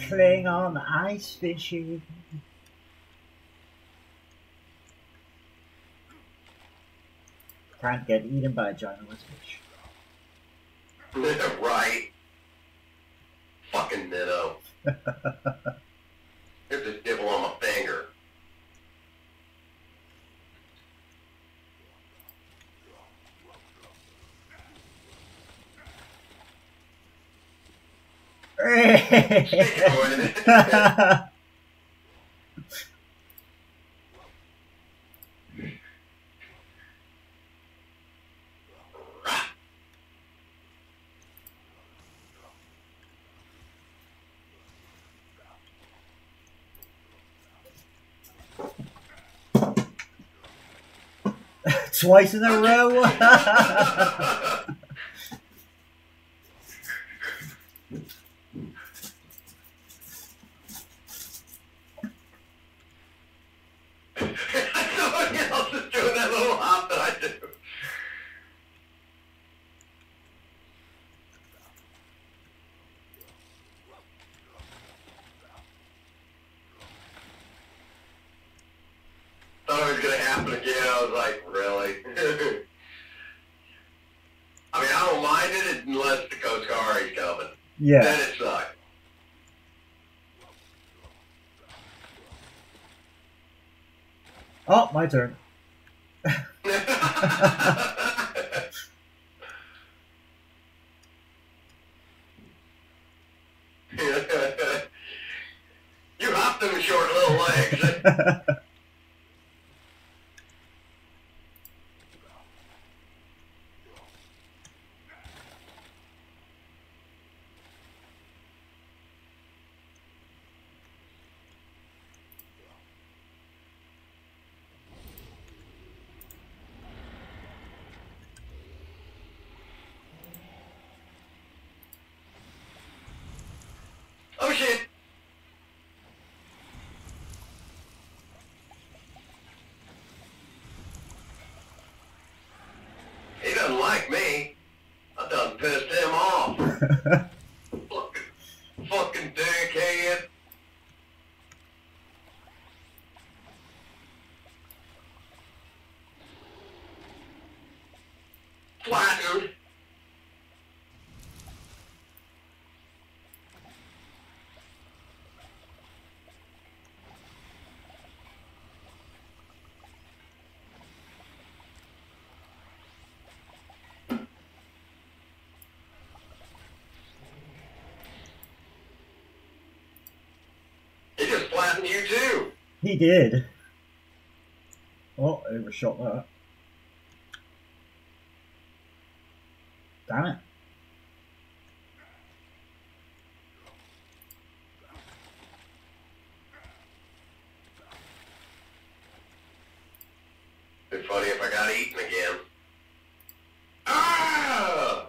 Klingon ice fishing. Time to get eaten by a ginormous fish. Right. Fucking minnow. Here's this dibble on my finger. Twice in a row. Somebody else is doing that little hop that I do. Thought it was gonna happen again. I was like, really? I mean, I don't mind it unless the Coast Guard is coming. Yeah. Then it sucks. Oh, my turn. You hopped them short little legs. Oh shit! He doesn't like me. I done pissed him off. Fucking dickhead. Flattened. He just flattened you too. He did. Oh, I overshot that. Damn it. Be funny if I got eaten again. Ah!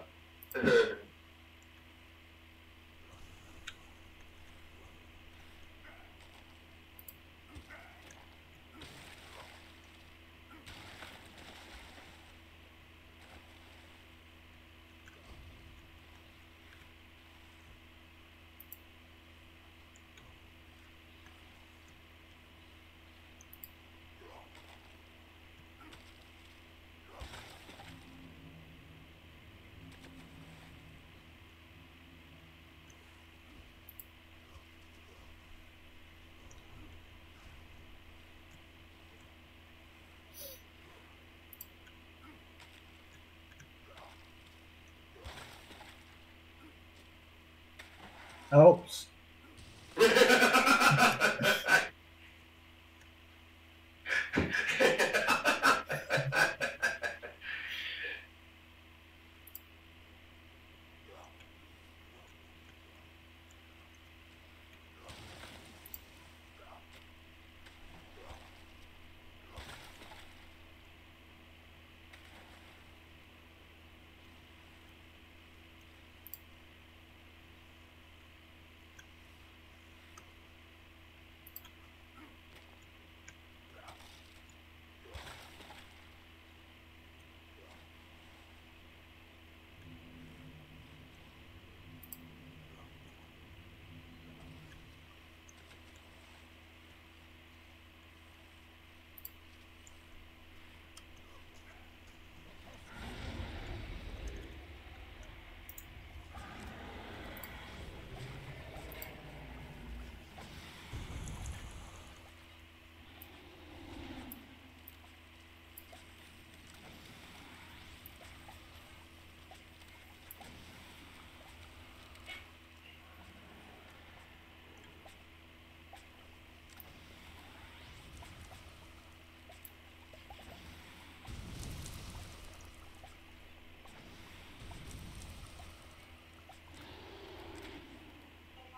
Oops.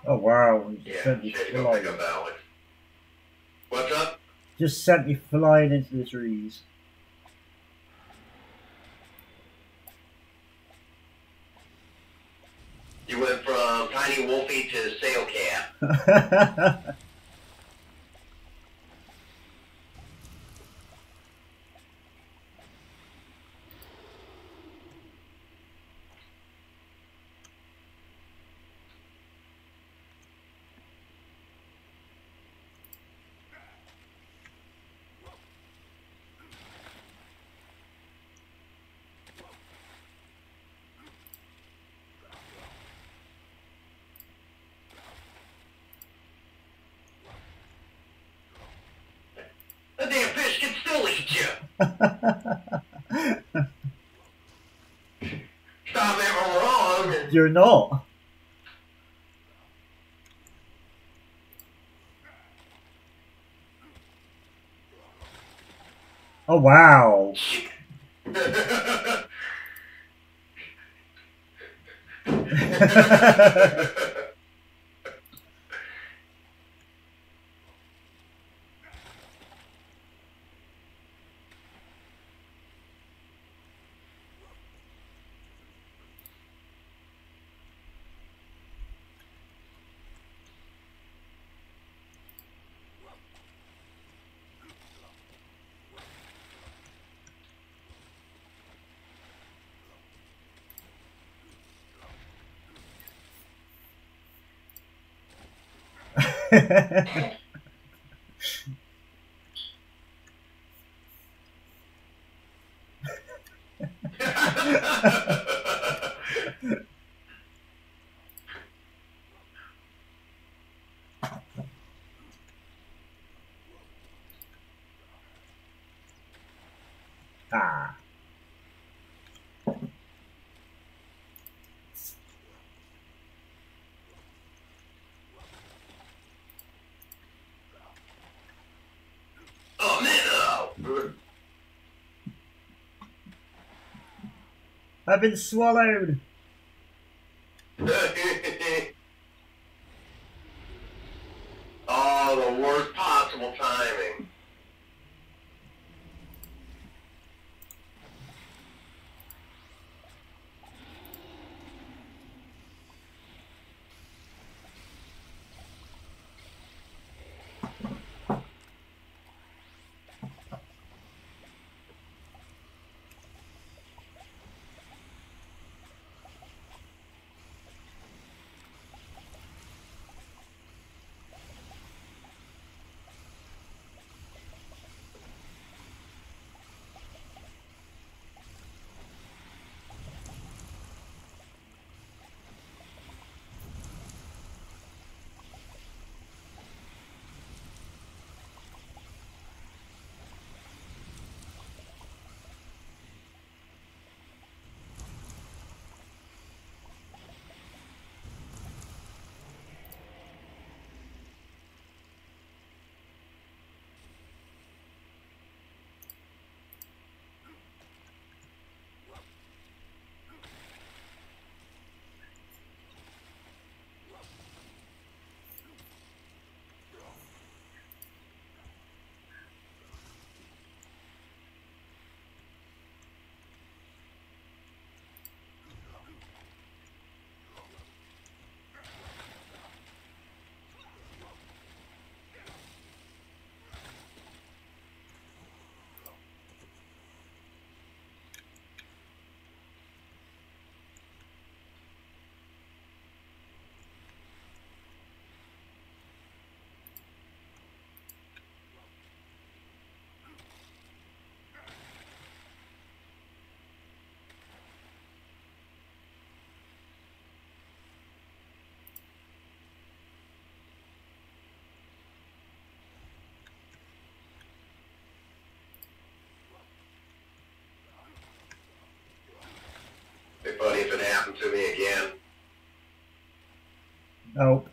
Oh wow, he just Yeah, sent me she had to go pick flying. up Alex. What's up? Just sent me flying into the trees. You went from Tiny Wolfie to Sail Cat. The damn fish can still eat you. Stop ever wrong. You're not. Oh wow. Ah. Oh, minnow. I've been swallowed. Oh, the worst possible timing. Be funny if it happened to me again. Nope.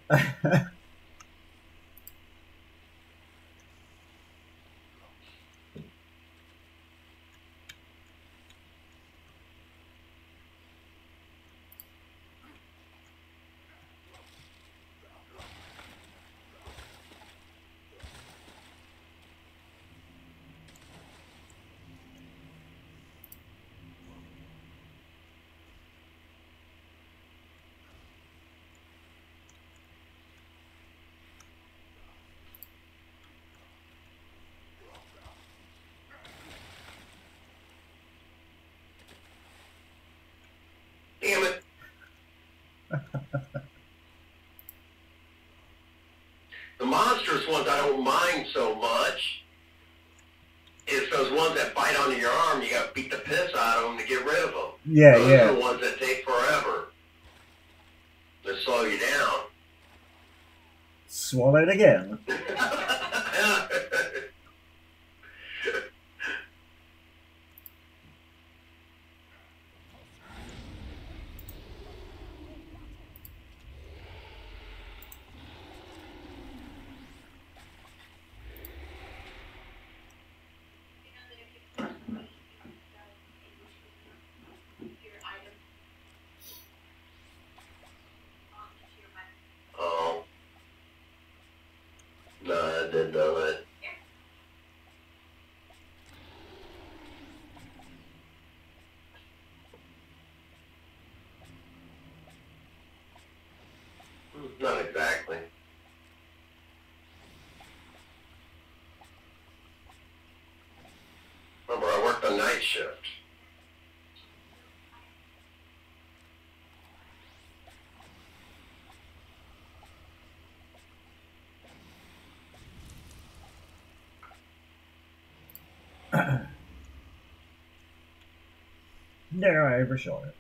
The monstrous ones I don't mind so much. It's those ones that bite onto your arm, you gotta beat the piss out of them to get rid of them. Yeah, Those yeah. are the ones that take forever. They slow you down. Swallowed again. Oh. No, I didn't know that. Not exactly. Remember, I worked the night shift. There, I overshot it.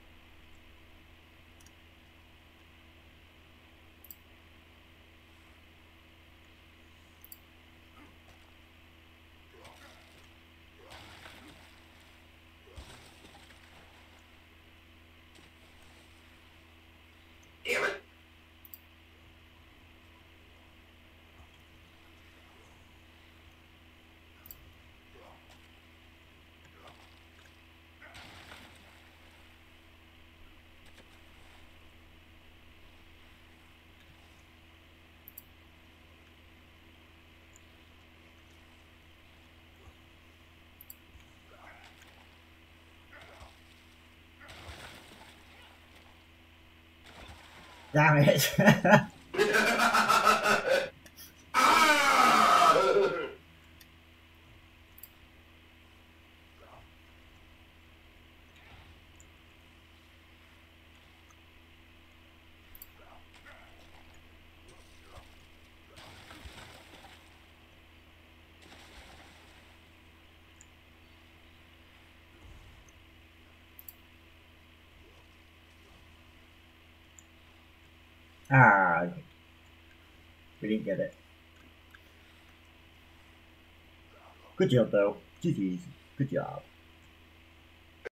Damn it. Damn it. Ah! Ah, we didn't get it. Good job, though. GG's. Good job.